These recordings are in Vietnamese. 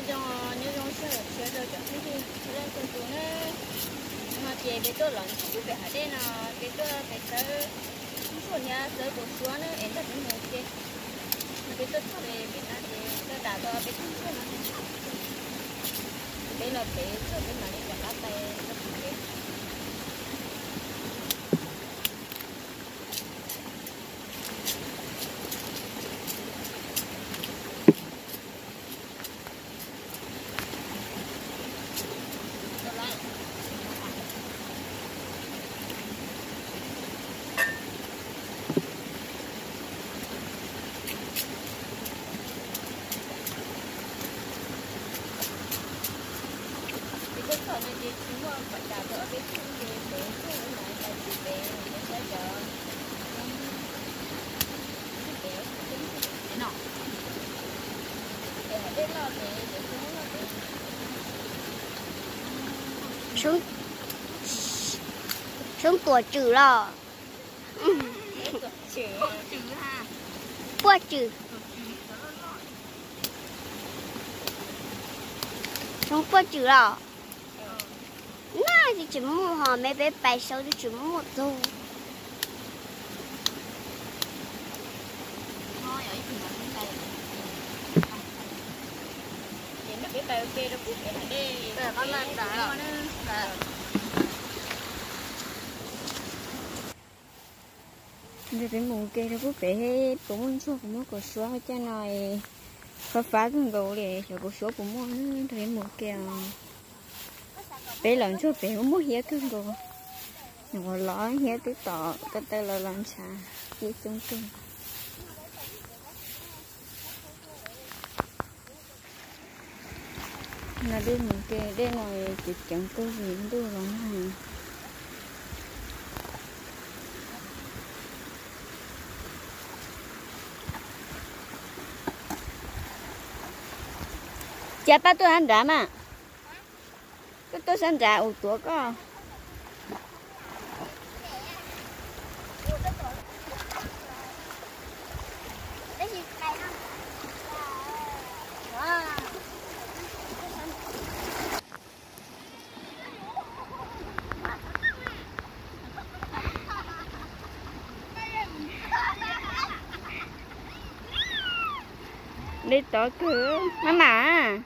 nhớ trong xe xe rồi chẳng thấy gì nên con chú nó mà chế bé tôi lần cũng phải hạt đen là bé tôi số nhà sơ của số nó em đã đến một cái bé tôi thôi bé nó thì tôi đã cho bé tôi nó bé là bé rồi bé mà đi cả lá tay nó cũng bé xuống tuổi trừ lo qua trừ xuống qua trừ lo thì chỉ mua họ mấy bé bài sâu thì chỉ mua một dù giờ phải mua cây đâu có phải hết cũng muốn số cũng muốn có số cho này phá phá cái gấu để cho có số cũng muốn thấy mua kèo bé lần số bé cũng muốn hiến cái gấu nhỏ ló hiến tới tỏ cái tay là làm sao dễ chung chung là đi mua cây đây này chỉ chẳng có gì đâu lắm này chả bắt tôi ăn đá mà cái tôi ăn đá ủ tuổi có đi tổ cửa mama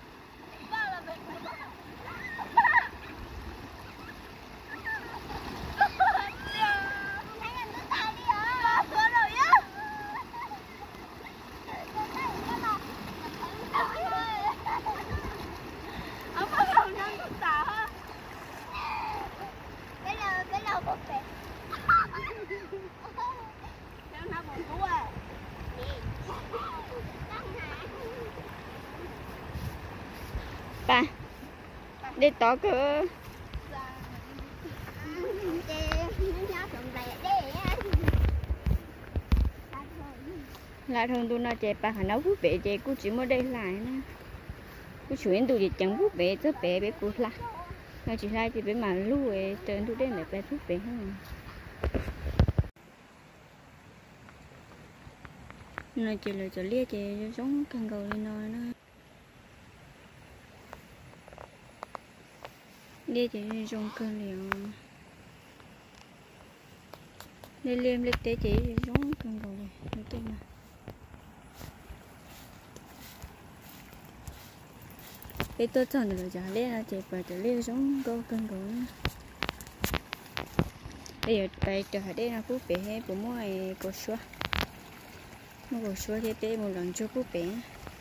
ba đi tổ cửa là thường tôi nói chị bà phải nấu bút bể chị cô chỉ mới đây lại nè cô chuyển tôi thì chẳng bút bể rất bể bể cô là nó chỉ là chị bể mà lui trên tôi đến để bể bút bể không nó chỉ là cho lia chị giống cần cầu đi nói nó lia chị giống cơn liều lia liêm lịch tế chị giống cần cầu này tên mà cái tôi chọn được trả lia là chị phải trả lia giống câu cần cầu nữa bây giờ phải trở đây là phút bể hay của mỗi cổ xóa một cổ xóa thì để một lần cho phút bể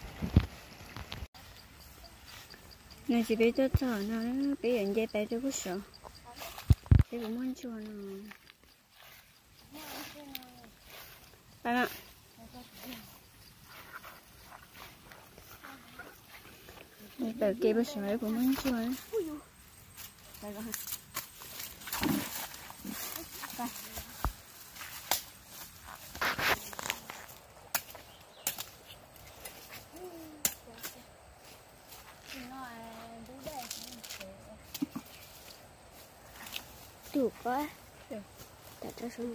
này chỉ biết cho nó bây giờ dây tay tôi có sợ cái cũng muốn cho nó bạn ạ bây kia bây giờ cũng muốn cho nó được quá tại cho số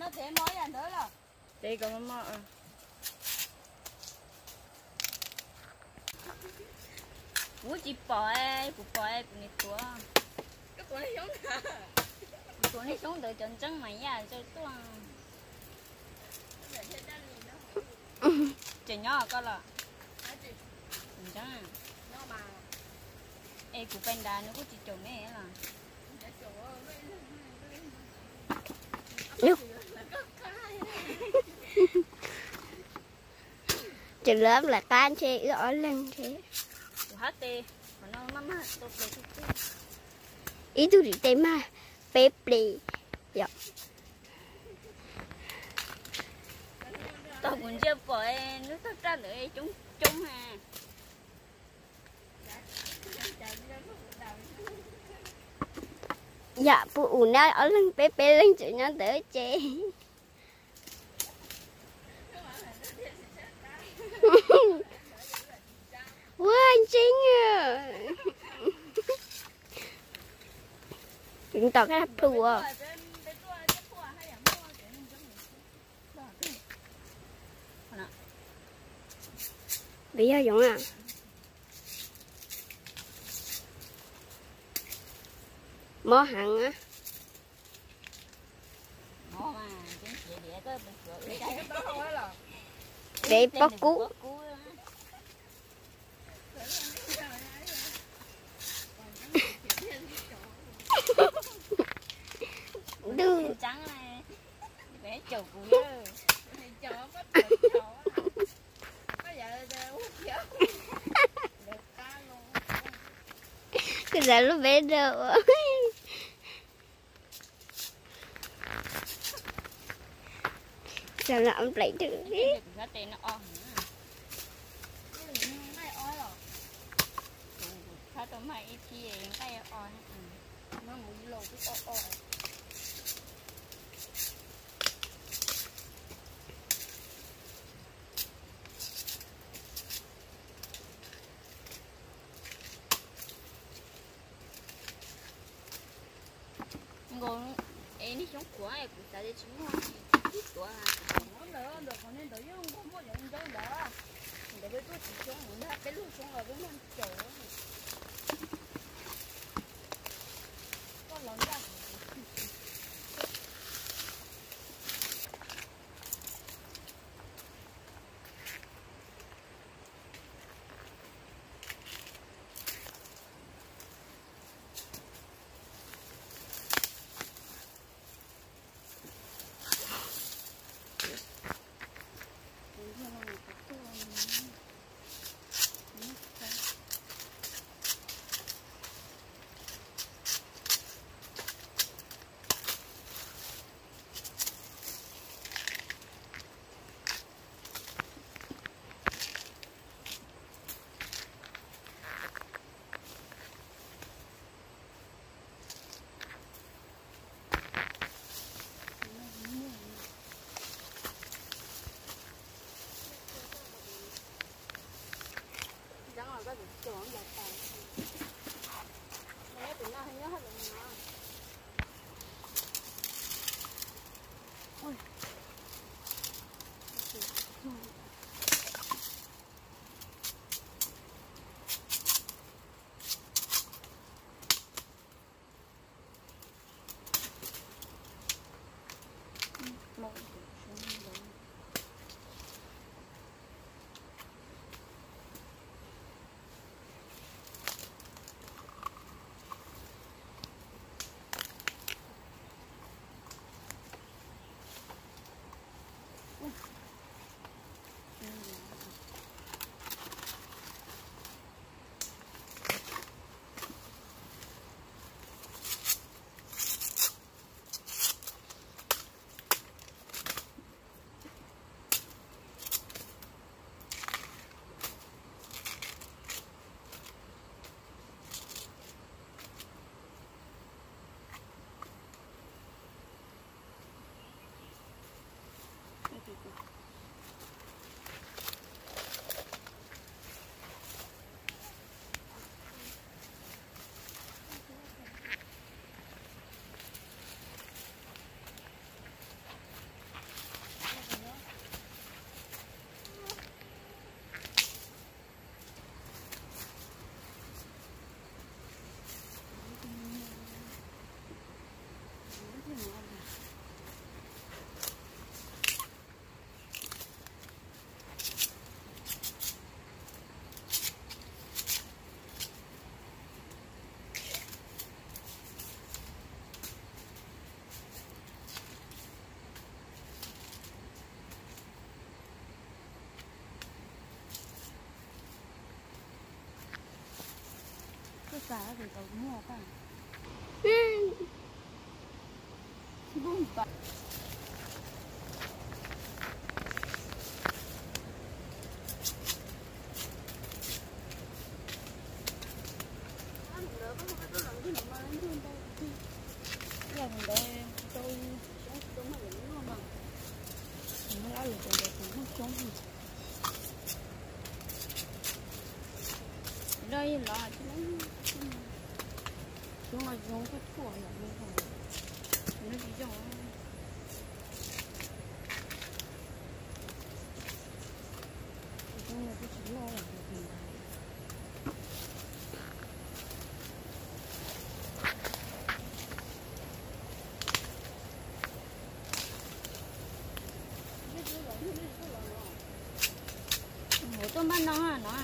nó thế mới ăn nữa là. Đây có mama. Ủa chị bò của này tua. Cái con này giống hả? Của này sống từ chân chân mày ya cho tua. Chị nhỏ có là. Chân chân à. Nó mà. Ê của panda nó có chị chồng này là. Chữ lớp là tan chế rõ lên thế. Của hát tê. Mà nó mama tốtเลยทุกที Ý tôi đi tìm mà. Bếp đi. Dạ. Tao cũng chưa bỏ nước tất ra nữa chúng chúng ha. Dạ, phụ nó ở lên bếp lên chữ nó đỡ chế. Wow, anh chính à. Chúng ta cái hấp thù à. Bây giờ giống à. Mó hẳn á. Nó mà chúng chị đẻ có bình thường Cái đó không phải là. Để bóc cú. Đưa trắng này bé chầu cú nhớ Chó có chó. Có giờ hút chó. Được cá luôn. Cái giờ nó bé đâu. Sao làm lại được đi. cái tên nó o khá tao mày thì cái o Nó một lô cái o. ngon em đi xuống của em cũng sẽ đi xuống của Nó được còn nên tự nhiên không có nhận cho đó. Để cái tôi chỉ xuống muốn cái lúc xuống rồi với mình chỗ. Có lớn ra. cả thì cậu mua cả. Ừ. Bún bò. Giờ mình đây tôi xuống mà đứng luôn mà. Nó đã được rồi cũng không xuống. Đây là chứ chúng là dùng cái thua là như thế nó chỉ dùng chúng là cái chỉ lo là gì một tôm ban nó à nó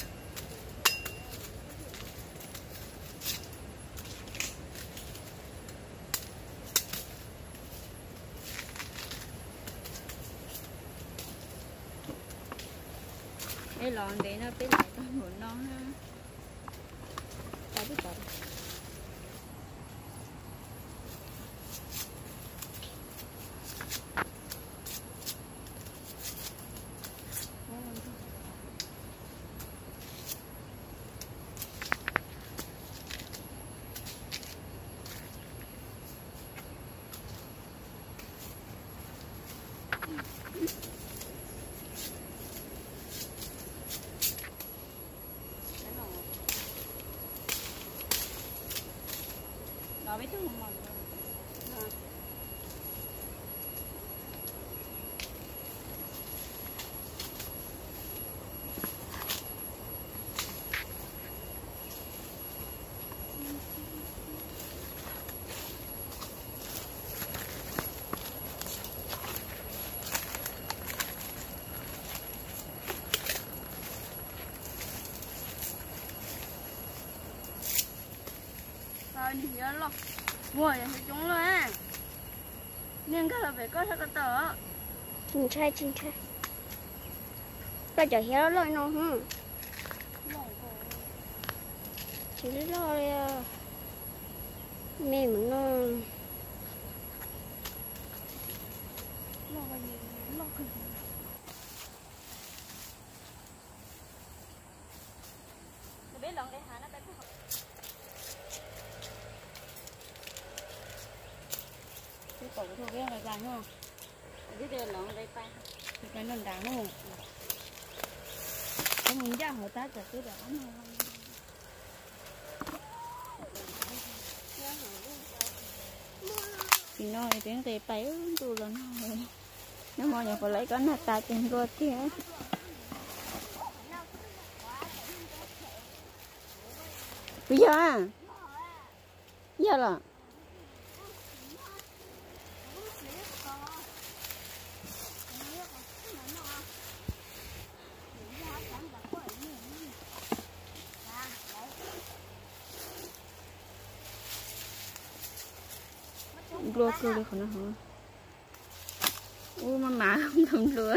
cái lon để nó bé lại con một non ha, tao biết rồi. Nó biết không mòn rồi. Rồi đi nhớ lo. Mua thì chúng luôn á. Nhưng cái là phải có thật tờ. Chính trai. Bây giờ héo lôi nó hả? Chỉ lôi mẹ mình nó biết lần đây hả nó bé cái cổ thôi cái này dài không? Cái đây lần đây bay cái lần đằng không? Cái mình ra hồi ta cái đó không? Thì nói tiếng tây bay tu lần rồi nó mò nhà phải lấy cái nát ta trên ruột kia bây giờ à giờ là lúa cứ đi khỏi nó hả? Ui mà không thầm lúa.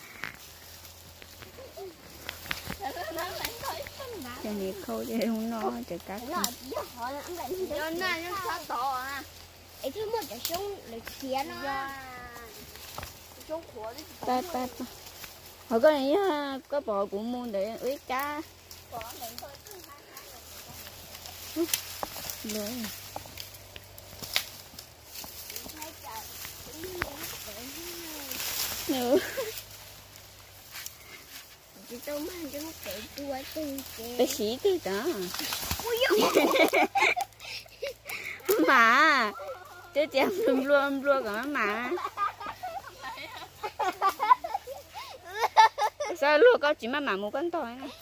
Cho nhiệt khâu cho không no cho cá. nó sao to à? Ấy thứ một cái xuống lấy xía nó. Ba. Hồi có này có bò cũng mua để ướt cá. Lúa. Nữa. Chị tôi mang cho nó kệ chua kệ. Bé xí cái đó. Mà chứ chị em lua cả mà. Sao lua có chỉ mà một con tỏi này.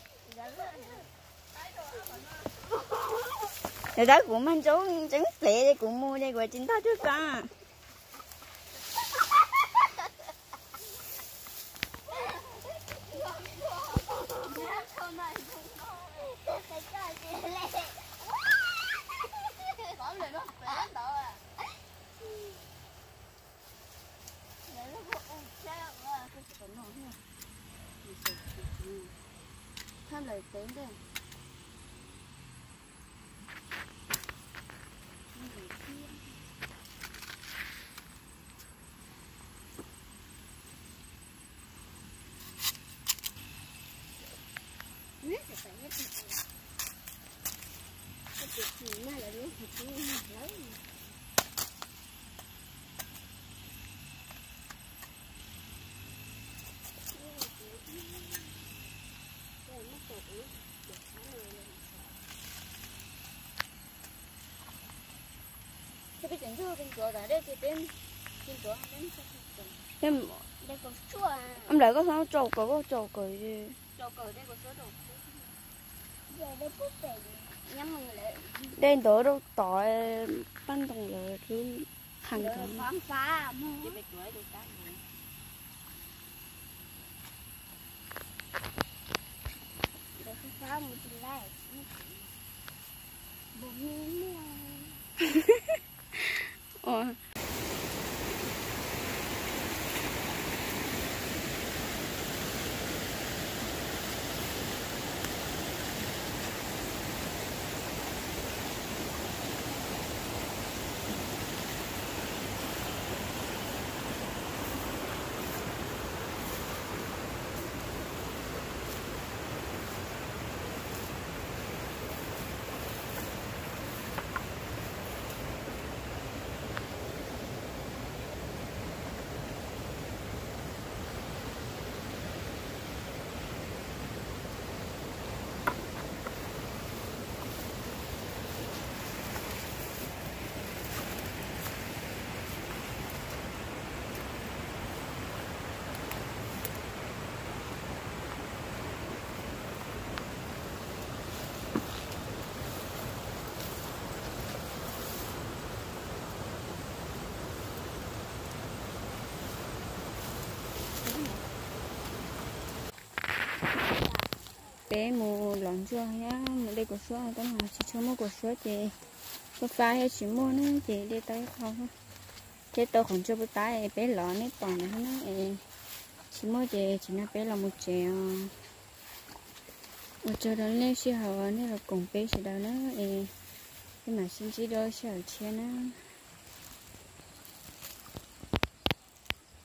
Rồi đó cũng mang chỗ trứng lẹ đây cũng mua đây rồi chính ta trước cả. Tham lời tiếng đây. cái chuyện chưa bên chỗ đó đây thì bên chỗ bên em đây có chua em lại có sao trâu cờ gì chỗ cờ đây có số đồ giờ đây bút bể nhắm mừng lại đen đỡ đâu tỏi ban đồng là thứ hàng rồi tháng khám phá mua chỉ biết tuổi được tám người rồi khám phá một chuyện lại bố miếng ờ bé mua lợn chua nhá mà đây có số tao mà chỉ cho mua có số chị có pha hay chỉ mua nữa chị đi tới không thế tôi còn chưa biết tay bé lợn ấy toàn là nó chỉ mua chị chỉ nó bé là một triệu ở chỗ đó lên xe hào nên là cùng bé sẽ đó nữa cái mà xin chỉ đôi xe ở trên á